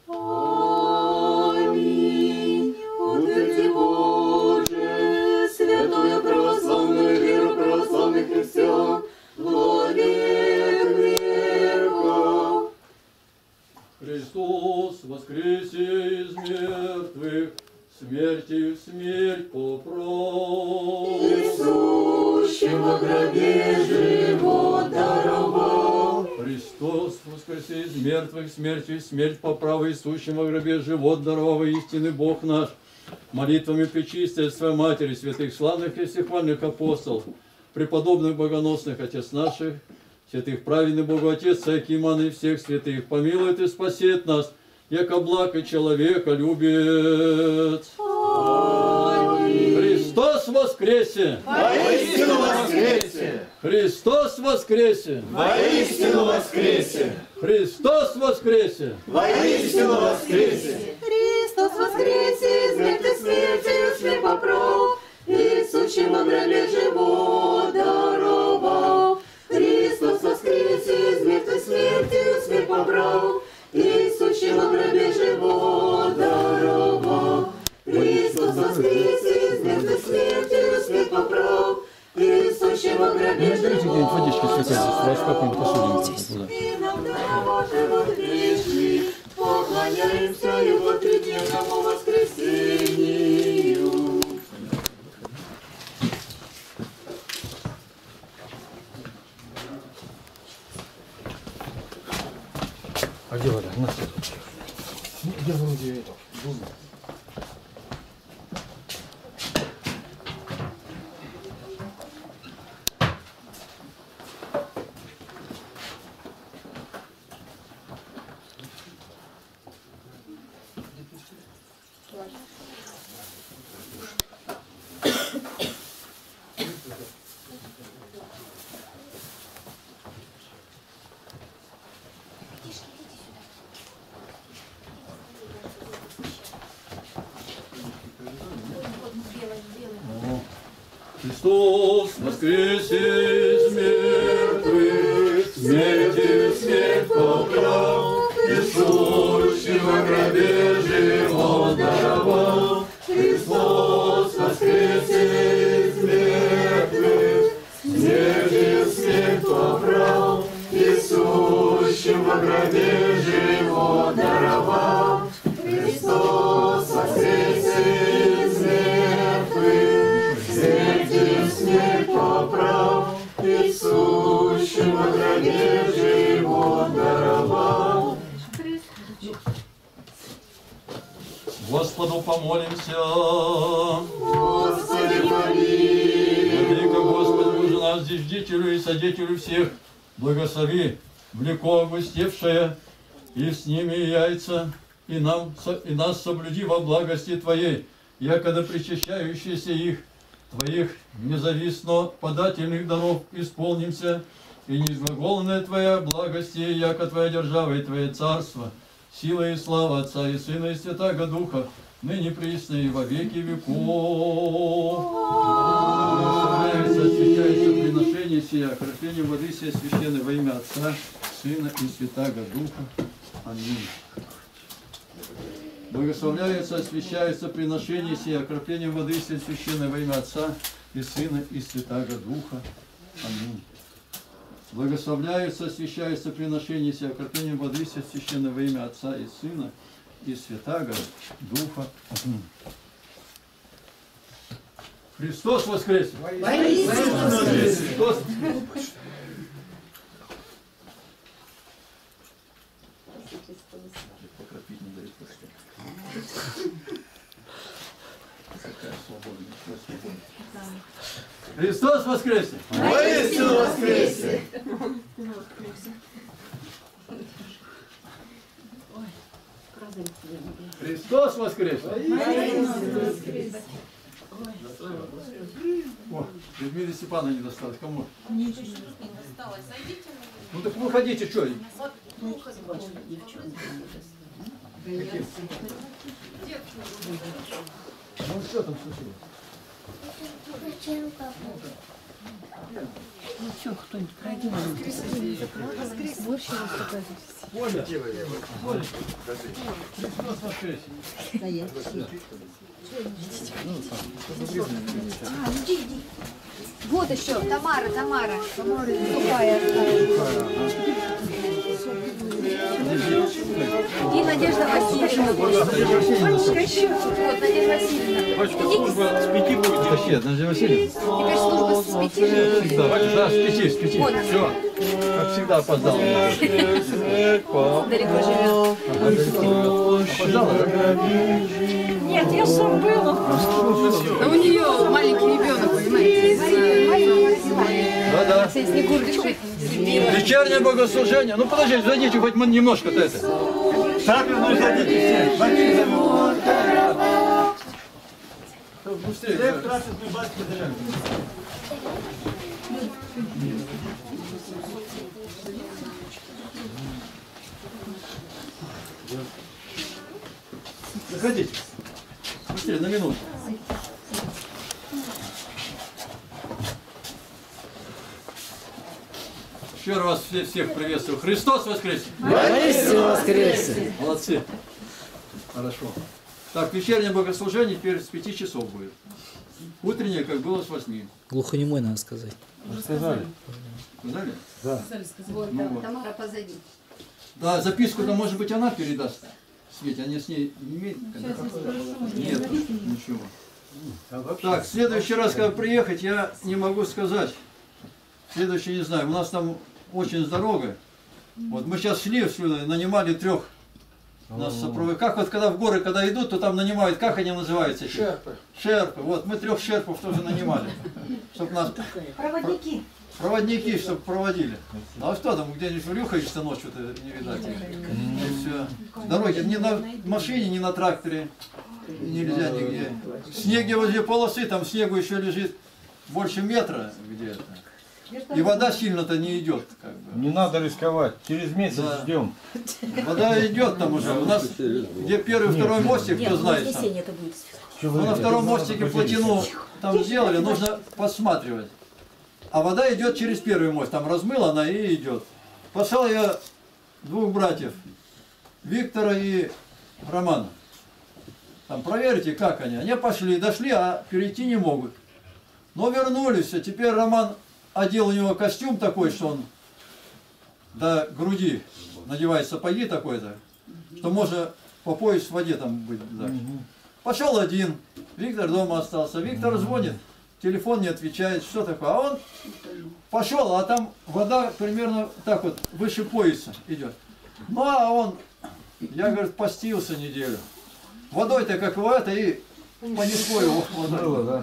Аминь. Утверди, Боже, святую православную веру православных христиан, вовек веков. Христос воскресе из мертвых, смертью смерть поправ. Иисущего гробе живот даровал. Христос воскресе из мертвых, смертью смерть поправ, Иисущим во гробе живот даровал, истинный Бог наш. Молитвами пречистой Своей Матери, святых славных и всехвальных апостолов, преподобных богоносных Отец наших, святых праведных Богу Отец, Акиман и всех святых, помилует и спасет нас, яко благ и человека любит. Христос воскресе! Воистину воскресе! Христос воскресе! Воистину воскресе! Христос воскресе! Воистину воскресе! Христос воскресе из мертвых смертью смерть поправ. Иисущим во гробе живот даровал. Христос воскресе из мертвых смертью смерть поправ. Иисущим во гробе живот даровал. Христос воскресе из мертвых смертью смерть поправ. Иисущим во гробе живот даровал. И нам даровал живот вечный. Поклоняемся Его тридневному воскресению. А где вода? На что? Я вроде это. Христос воскресе из мертвых, смертью смерть поправ, Иисущим во гробе живот даровал. Христос воскресе из мертвых, смертью смерть поправ, Иисущим во гробе живот даровал. Христос воскресе из мертвых, смертью смерть поправ, Иисущим во гробе живот даровал. Господу помолимся. Господи, помилуй. Владыка Господи, Боже наш, зиждителю и содетелю всех, благослови млеко густевшее, и с ними яйца, и нас соблюди во благости Твоей, якогда причащающиеся их, Твоих независно подательных даров исполнимся, и неизглаголная Твоя благости, яко Твоя держава и Твое царство, сила и слава Отца и Сына и Святаго Духа, ныне присно и во веки веков. сия окроплением воды сия священной во имя Отца, Сына и Святаго Духа. Аминь. Благословляется, освящается приношение сия окроплением воды сия священной во имя Отца и Сына и Святаго Духа. Аминь. Благословляется, освящается приношение сия окроплением воды сия священной во имя Отца и Сына и Святаго Духа. Аминь. Христос воскресе! Христос! Покропить не дает какая свобода. Христос воскресе! Воистину воскресе! Христос воскресе! О, Людмиле Степановне не досталось. Кому? Мне чуть-чуть не досталось. Зайдите. Ну так выходите, что? Вот, Каким? Ну что там случилось? Ну что, кто-нибудь пройдет? Больше выступает. Оля! Оля! Христос воскресе! вот еще, Тамара. Тупая. И Надежда Васильевна. Вот, Надежда Васильевна. Батюшка, служба с 5 будет. Вообще, Надежда Васильевна. Теперь служба с 5 же. Всегда, да, с 5. Вот. Все. Как всегда опоздал. Далеко живет. Опоздала, да? Нет, я забыла просто. А у нее маленький ребенок, понимаете? Да. С Снегурочкой. Вечернее богослужение. Ну подождите, зайдите хоть немножко-то это. Шапину зайдите все. Батюшки зовут. Быстрее. Трапезную батюшку зовут. Заходите. Быстрее, на минуту. Еще раз всех приветствую. Христос воскресе! Воистину воскресе! Молодцы. Хорошо. Так, вечернее богослужение теперь с 5 часов будет. Утреннее, как было, с 8. Глухонемой надо сказать. Сказали? Вот, Ну вот. Тамара позади. Да, записку-то, может быть, она передаст. Свете, они с ней не имеют? Нет, ничего. Так, в следующий раз, когда приехать, я не могу сказать. Следующий не знаю. У нас там очень с дорогой. Вот мы сейчас шли, нанимали 3 нас сопровождают. Как вот когда в горы, когда идут, то там нанимают, как они называются? Шерпы. Шерпы. Вот мы 3 шерпов тоже нанимали. Чтобы нас... Проводники. Проводники, чтобы проводили. Ну а что там, где-нибудь рюхаешься ночью-то не видать. И все. Дороги ни на машине, ни на тракторе нельзя нигде. Снег возле полосы, там снегу еще лежит больше метра где-то. И вода сильно-то не идет. Как бы. Не надо рисковать. Через месяц ждем. Вода идет там уже. У нас, где первый, второй мостик, кто знает там. Ну, на втором мостике плотину там сделали, нужно подсматривать. А вода идет через первый мост. Там размыла она и идет. Послал я 2 братьев, Виктора и Романа. Там проверьте, как они. Они пошли, дошли, а перейти не могут. Но вернулись. А теперь Роман одел, у него костюм такой, что он до груди надевает сапоги такой-то, что можно по пояс в воде там быть дальше. Пошел один, Виктор дома остался. Виктор звонит, телефон не отвечает, что такое. А он пошел, а там вода примерно так вот, выше пояса идет. Ну а он, я, говорит, постился неделю. Водой-то как в это и понесло его водой. Да.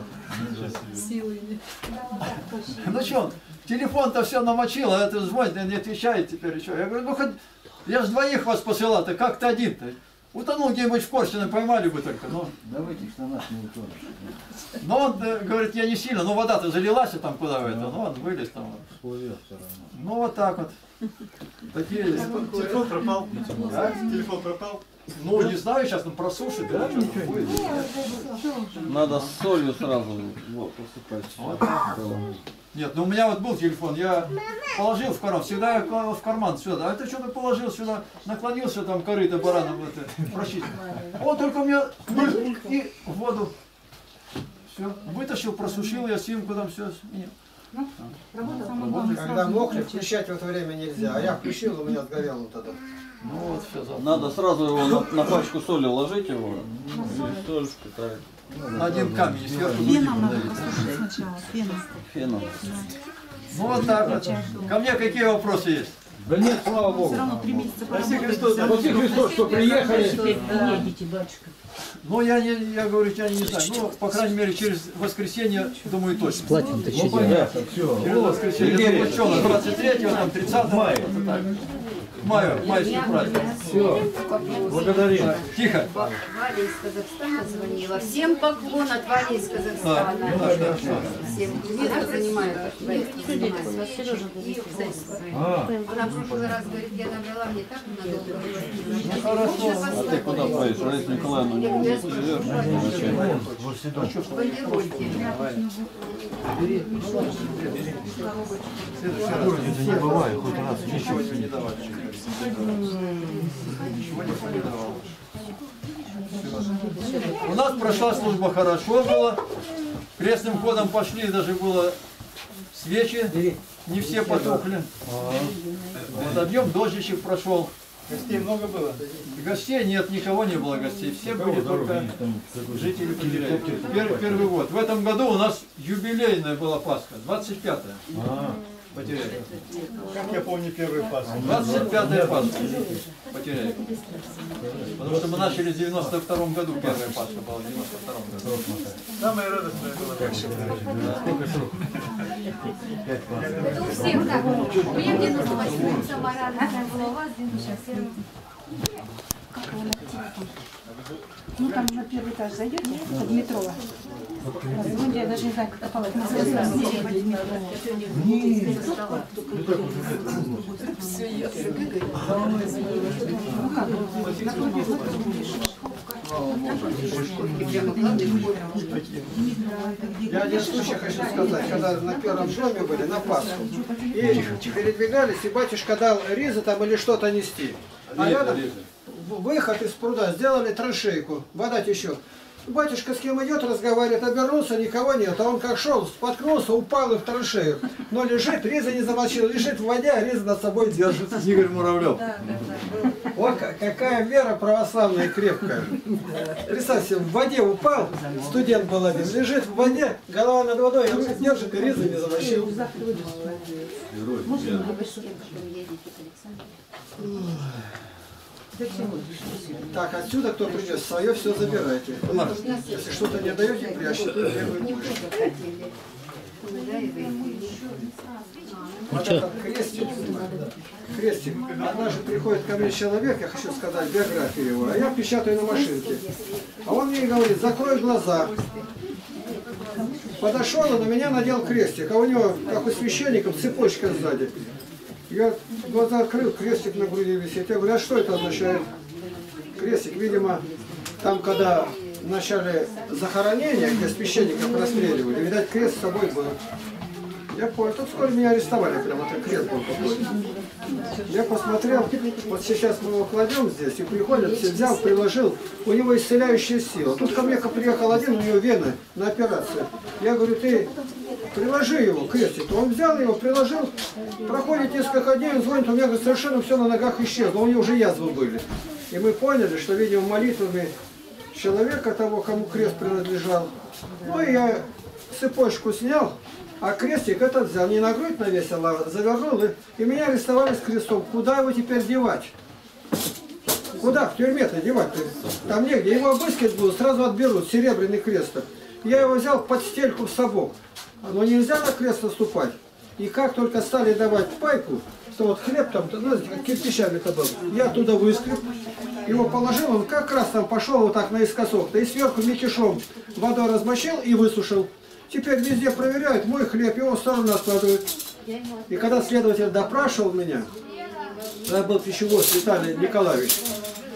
Ну что, телефон-то все намочил, а это звонит, не отвечает теперь. Что? Я говорю, ну хоть, я же 2 вас посылал-то, как ты один-то? Утонул где-нибудь в Корсине, поймали бы только. Ну, Давайте на нас не утонешь. но он говорит, я не сильно, но вода-то залилась там куда в это, ну он вылез там. Всплывет все равно. Ну вот так вот. Такие... Телефон пропал. А? Телефон пропал. Ну, не знаю, сейчас он просушит. Да, ничего будет. Надо с солью сразу вот, посыпать. Нет, ну у меня вот был телефон, я положил в карман, всегда я клал в карман сюда, а это что-то положил сюда, наклонился там корыто бараном, это, прочистил. Он только у меня и в воду. Все, вытащил, просушил, я симку там все. Когда мокрый, включать в это время нельзя. А я включил, у меня сгорело тогда. Ну вот, все. Надо сразу его на пачку соли ложить его. И соль травить. Один камень и сверху Феном надо послушать сначала. Феном. Ну вот так вот. Ко мне какие вопросы есть? Да нет, слава Богу. Все равно 3 месяца Спаси Христос. Спаси Христос, что приехали. едете, батюшка. Ну я говорю, я не знаю. Ну, по крайней мере, через воскресенье, думаю, точно. Ну понятно, все. Через воскресенье, думаю, что, 23-го, там, 30-го, Мая. вот так. Майский праздник. Все. Благодарим. Тихо. Валя из Казахстана звонила. Всем поклон от Вали из Казахстана. Всем место занимает. Она в прошлый раз говорит, я набрала, мне так надолго говорить. Ну хорошо. А ты куда поедешь? Раиса Николаевна, не живешь? В Бандерольке. Не бывает, хоть раз. Ничего не давать. У нас прошла служба хорошо была. Крестным ходом пошли, даже было свечи, не все потухли. Вот объем дождичек прошел. Гостей много было? Гостей нет, никого не было гостей. Все были только жители Потеряев. Первый год. В этом году у нас юбилейная была Пасха, 25-я. Потеряев. Как я помню первую Пасху. 25-я Пасха. Потеряев. Потому что мы начали в 92-м году, первая Пасха была в 92-м году. Самое радостное было. Это у всех так. У меня в 98-м Самара была, у вас 96-м. Ну там на первый этаж зайдете, под метро. Звоните, я даже не знаю, как палата называется. Я один случай хочу сказать, когда на первом доме были, на Пасху, и передвигались, и батюшка дал ризы там или что-то нести. А рядом выход из пруда, сделали траншейку, вода течет. Батюшка с кем идет, разговаривает, обернулся, никого нет. А он как шел, споткнулся, упал и в траншею. Но лежит, риза не замочил, лежит в воде, а риза над собой держит. Игорь Муравлев. Вот какая вера православная крепкая. Представьте, в воде упал, студент был один, лежит в воде, голова над водой, он держит и риза не замочил. Так, отсюда кто принес свое, все забирайте. Если что-то не даете, прячьте. Вот этот крестик. Крестик. Однажды приходит ко мне человек, я хочу сказать биографию его, а я печатаю на машинке. А он мне говорит, закрой глаза. Подошел и на меня надел крестик, а у него, как у священников, цепочка сзади. Я глаза открыл, крестик на груди висит. Я говорю, а что это означает? Крестик, видимо, там, когда в начале захоронения, где священников расстреливали, видать, крест с собой был. Я понял, тут вскоре меня арестовали, прямо так крест был какой-то. Я посмотрел, вот сейчас мы его кладем здесь, и приходят, все взял, приложил, у него исцеляющая сила. Тут ко мне приехал один, у него вены на операцию. Я говорю, ты приложи его, крестик. Он взял его, приложил, проходит несколько дней, он звонит, у меня говорит, совершенно все на ногах исчезло, у него уже язвы были. И мы поняли, что, видимо, молитвами человека того, кому крест принадлежал. Ну и я цепочку снял, а крестик этот взял, не на грудь навесил, а завернул, и меня арестовали с крестом. Куда его теперь девать? Куда в тюрьме-то девать-то? Там негде, его обыскивать будут, сразу отберут, серебряный крест. Я его взял под стельку в сапог. Но нельзя на крест наступать. И как только стали давать пайку, что вот хлеб там, знаете, как кирпичами-то был, я оттуда выскреб, его положил, он как раз там пошел вот так наискосок, и сверху мякишом водой размочил и высушил. Теперь везде проверяют, мой хлеб, его в сторону откладывают. И когда следователь допрашивал меня, это был пищевод Виталий Николаевич,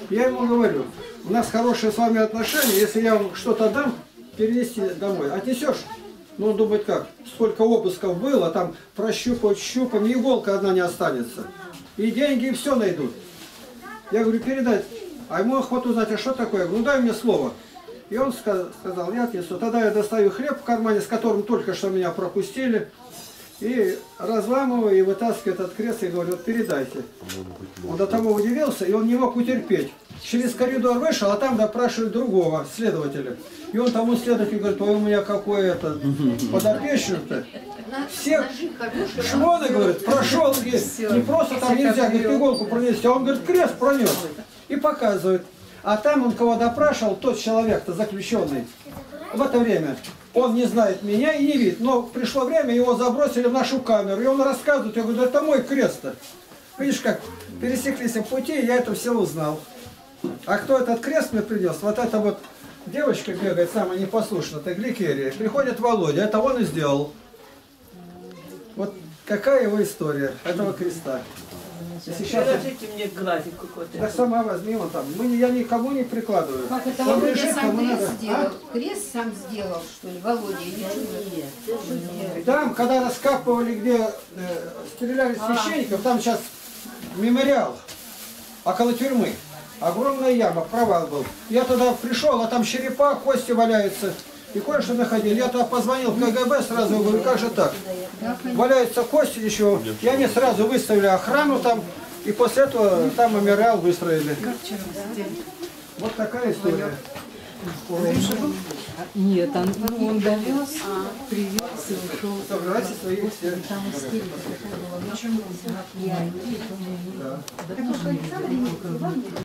Я ему говорю, у нас хорошие с вами отношения, если я вам что-то дам, перенести домой. Отнесешь? Ну, он думает как, сколько обысков было, там прощупать щупом, иголка одна не останется. И деньги, и все найдут. Я говорю, передай. А ему охоту узнать, а что такое? Я говорю, ну дай мне слово. И он сказал, я отнесу. Тогда я достаю хлеб в кармане, с которым только что меня пропустили. И разламываю, и вытаскиваю этот крест, и говорю, вот передайте. Он до того удивился, и он не мог утерпеть. Через коридор вышел, а там допрашивают другого следователя. И он тому следователю говорит, ой, у меня какой-то подопечный-то. Всех шмоны, говорит, прошел, не просто там нельзя, говорит, иголку пронести, а он, говорит, крест пронес. И показывает. А там он кого допрашивал, тот человек-то заключенный. В это время он не знает меня и не видит. Но пришло время, его забросили в нашу камеру. И он рассказывает, я говорю, это мой крест-то. Видишь, как пересеклись в пути, и я это все узнал. А кто этот крест мне принес? Вот эта вот девочка бегает, самая непослушная, это Гликерия. Приходит Володя, это он и сделал. Вот какая его история этого креста. Покажите мне график какой-то. Да сама возьми его там. Я никому не прикладываю. Как это Он Володя лежит, сам кому крест надо. сделал? А? Крест сам сделал, что ли, Володя? Или Там, когда раскапывали, где стреляли священников, там сейчас мемориал около тюрьмы. Огромная яма, провал был. Я туда пришел, а там черепа, кости валяются. И кое-что находили. Я туда позвонил в КГБ, сразу говорю, как же так? Валяются кости еще. И они сразу выставили охрану там. И после этого там мемориал выстроили. Вот такая история. Нет, он довез, привез и ушел. Собрать своих всех. там